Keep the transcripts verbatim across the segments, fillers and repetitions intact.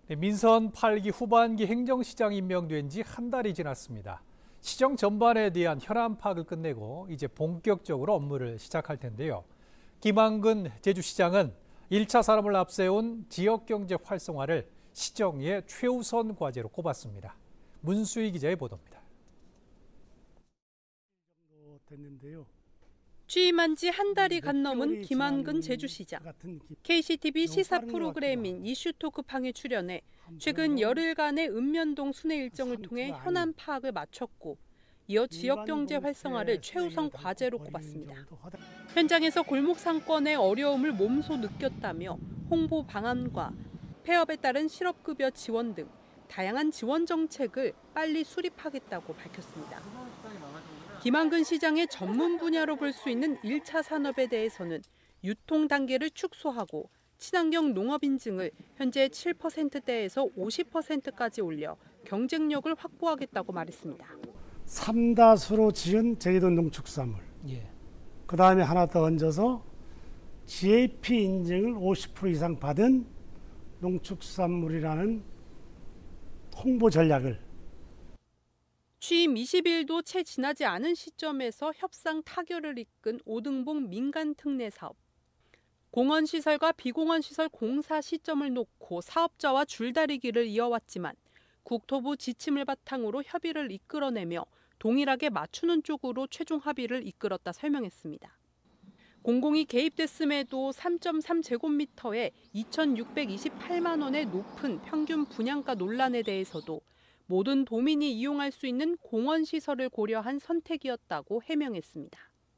네, 민선 팔 기 후반기 행정시장이 임명된 지 한 달이 지났습니다. 시정 전반에 대한 현안 파악을 끝내고 이제 본격적으로 업무를 시작할 텐데요. 김한근 제주시장은 일 차 산업을 앞세운 지역경제 활성화를 시정의 최우선 과제로 꼽았습니다. 문수희 기자의 보도입니다. 취임한 지 한 달이 간 넘은 김한근 제주시장. 케이씨티비 시사 프로그램인 이슈토크팡에 출연해 최근 열흘간의 읍면동 순회 일정을 통해 현안 파악을 마쳤고 이어 지역경제 활성화를 최우선 과제로 꼽았습니다. 현장에서 골목 상권의 어려움을 몸소 느꼈다며 홍보 방안과 폐업에 따른 실업급여 지원 등 다양한 지원 정책을 빨리 수립하겠다고 밝혔습니다. 김한근 시장의 전문 분야로 볼 수 있는 일 차 산업에 대해서는 유통 단계를 축소하고 친환경 농업 인증을 현재 칠 퍼센트대에서 오십 퍼센트까지 올려 경쟁력을 확보하겠다고 말했습니다. 삼다수로 지은 제주도 농축산물. 예. 그 다음에 하나 더 얹어서 지에이피 인증을 오십 퍼센트 이상 받은 농축산물이라는 홍보 전략을 취임 이십 일도 채 지나지 않은 시점에서 협상 타결을 이끈 오등봉 민간 특례 사업. 공원시설과 비공원시설 공사 시점을 놓고 사업자와 줄다리기를 이어왔지만 국토부 지침을 바탕으로 협의를 이끌어내며 동일하게 맞추는 쪽으로 최종 합의를 이끌었다 설명했습니다. 공공이 개입됐음에도 삼 점 삼 제곱미터에 이천육백이십팔만 원의 높은 평균 분양가 논란에 대해서도 모든 도민이 이용할 수 있는 공원시설을 고려한 선택이었다고 해명했습니다.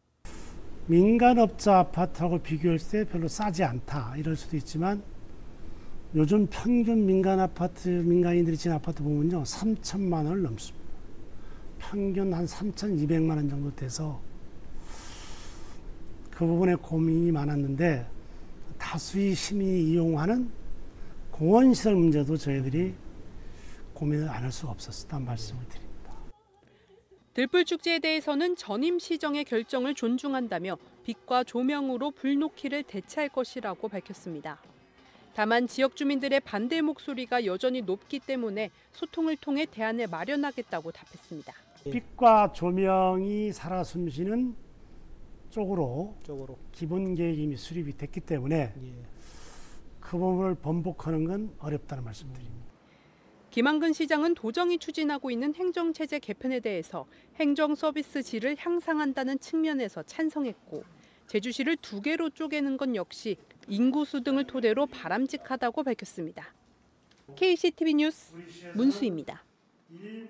민간업자 아파트하고 비교할 때 별로 싸지 않다 이럴 수도 있지만 요즘 평균 민간 아파트, 민간인들이 지은 아파트 보면요 삼천만 원을 넘습니다. 평균 한 삼천이백만 원 정도 돼서 그 부분에 고민이 많았는데 다수의 시민이 이용하는 공원시설 문제도 저희들이 고민을 안 할 수가 없었다는 말씀을 드립니다. 들불축제에 대해서는 전임 시정의 결정을 존중한다며 빛과 조명으로 불놓기를 대체할 것이라고 밝혔습니다. 다만 지역 주민들의 반대 목소리가 여전히 높기 때문에 소통을 통해 대안을 마련하겠다고 답했습니다. 빛과 조명이 살아 숨쉬는 쪽으로, 쪽으로. 기본 계획이 이미 수립이 됐기 때문에 예. 그 부분을 번복하는 건 어렵다는 말씀드립니다. 김한근 시장은 도정이 추진하고 있는 행정체제 개편에 대해서 행정 서비스 질을 향상한다는 측면에서 찬성했고 제주시를 두 개로 쪼개는 건 역시 인구수 등을 토대로 바람직하다고 밝혔습니다. 케이씨티비 뉴스 문수희입니다.